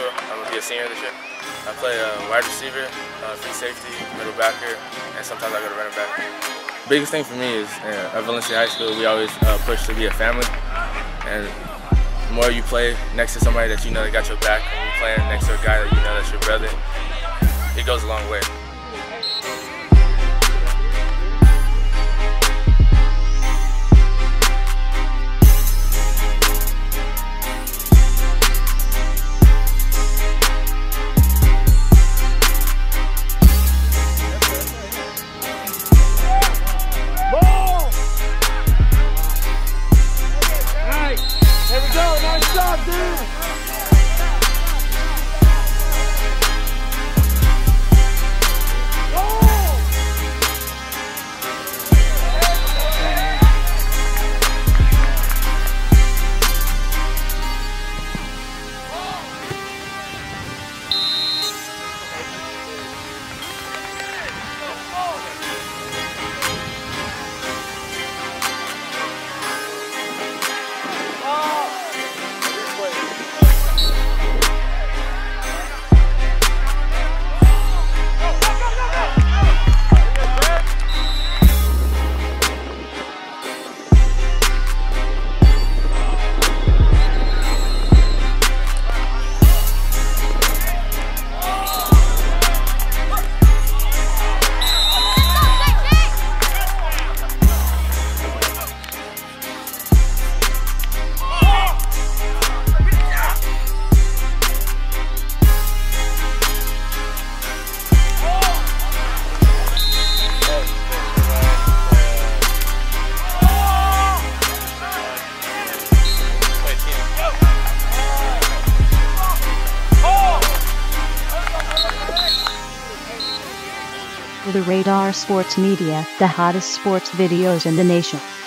I'm going to be a senior this year. I play wide receiver, free safety, middle backer, and sometimes I go to running back. Biggest thing for me is at Valencia High School, we always push to be a family. And the more you play next to somebody that you know that got your back, when you're playing next to a guy that you know that's your brother, it goes a long way. There we go, nice job, dude! The Radar Sports Media, the hottest sports videos in the nation.